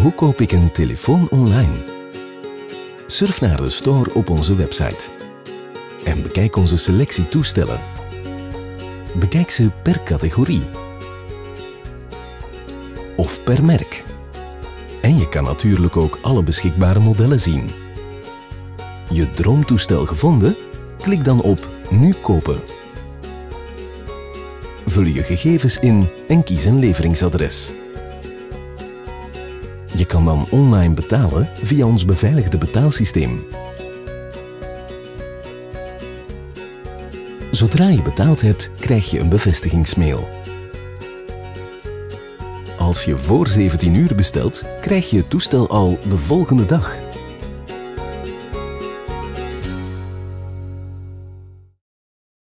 Hoe koop ik een telefoon online? Surf naar de store op onze website en bekijk onze selectie toestellen. Bekijk ze per categorie of per merk. En je kan natuurlijk ook alle beschikbare modellen zien. Je droomtoestel gevonden? Klik dan op Nu kopen. Vul je gegevens in en kies een leveringsadres. Je kan dan online betalen via ons beveiligde betaalsysteem. Zodra je betaald hebt, krijg je een bevestigingsmail. Als je voor 17 uur bestelt, krijg je het toestel al de volgende dag.